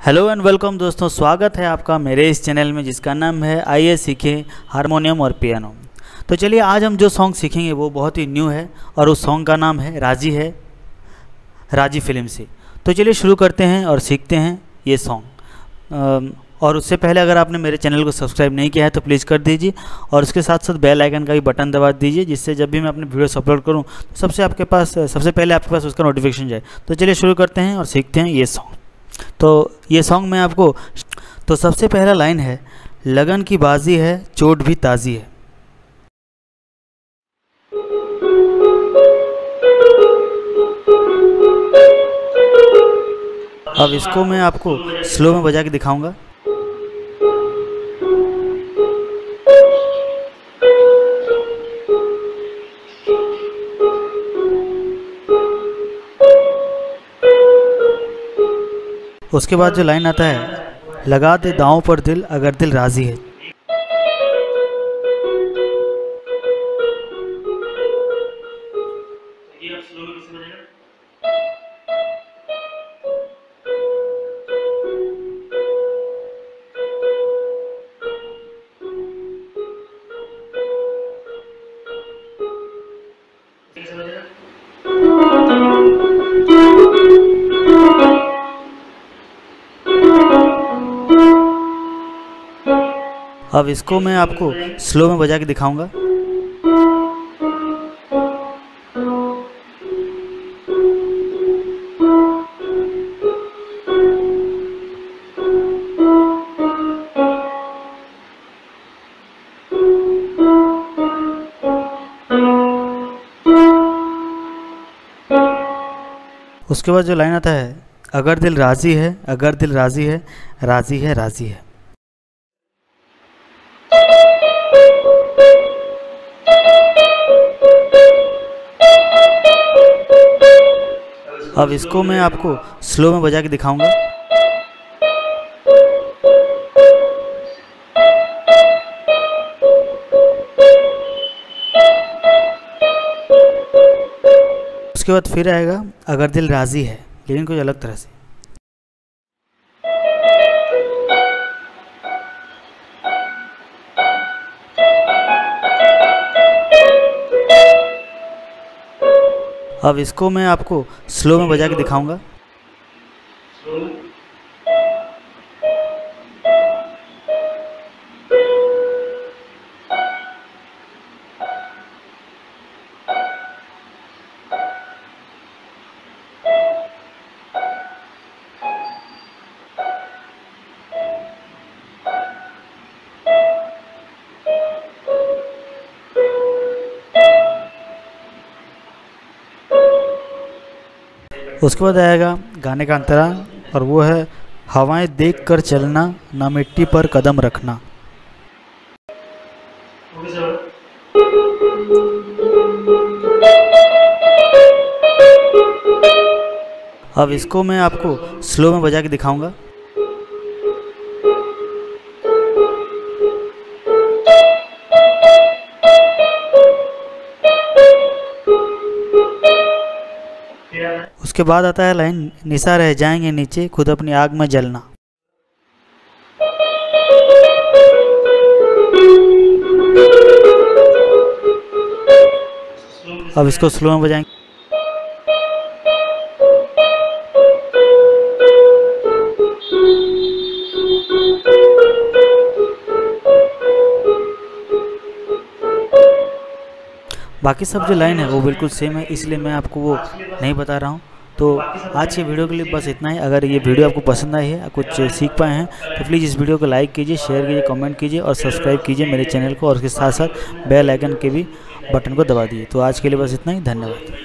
Hello and welcome दोस्तों, स्वागत है आपका मेरे इस चैनल में जिसका नाम है आइए सीखें हारमोनियम और पियानो। तो चलिए आज हम जो सॉन्ग सीखेंगे वो बहुत ही न्यू है और उस सॉन्ग का नाम है राजी फिल्म से। तो चलिए शुरू करते हैं और सीखते हैं ये सॉन्ग। और उससे पहले अगर आपने मेरे चैनल को सब्सक्राइब नहीं किया है तो प्लीज़ कर दीजिए और उसके साथ साथ बेल आइकन का भी बटन दबा दीजिए, जिससे जब भी मैं अपने वीडियोस अपलोड करूं तो सबसे पहले आपके पास उसका नोटिफिकेशन जाए। तो चलिए शुरू करते हैं और सीखते हैं ये सॉन्ग। तो ये सॉन्ग में आपको तो सबसे पहला लाइन है, लगन की बाजी है चोट भी ताज़ी है। अब इसको मैं आपको स्लो में बजा के दिखाऊंगा। उसके बाद जो लाइन आता है, लगा दे दांव पर दिल अगर दिल राजी है। अब इसको मैं आपको स्लो में बजा के दिखाऊंगा। उसके बाद जो लाइन आता है, अगर दिल राजी है अगर दिल राजी है, राजी है राजी है। अब इसको मैं आपको स्लो में बजा के दिखाऊंगा। उसके बाद फिर आएगा अगर दिल राजी है, लेकिन कुछ अलग तरह से। अब इसको मैं आपको स्लो में बजा के दिखाऊंगा। उसके बाद आएगा गाने का अंतरा और वो है, हवाएं देख कर चलना ना मिट्टी पर कदम रखना। अब इसको मैं आपको स्लो में बजा के दिखाऊंगा। उसके बाद आता है लाइन, निशा रह जाएंगे नीचे खुद अपनी आग में जलना। अब इसको स्लो में बजाएंगे। बाकी सब जो लाइन है वो बिल्कुल सेम है, इसलिए मैं आपको वो नहीं बता रहा हूँ। तो आज के वीडियो के लिए बस इतना ही। अगर ये वीडियो आपको पसंद आई है, कुछ सीख पाए हैं, तो प्लीज़ इस वीडियो को लाइक कीजिए, शेयर कीजिए, कमेंट कीजिए और सब्सक्राइब कीजिए मेरे चैनल को, और उसके साथ साथ बेल आइकन के भी बटन को दबा दीजिए। तो आज के लिए बस इतना ही, धन्यवाद।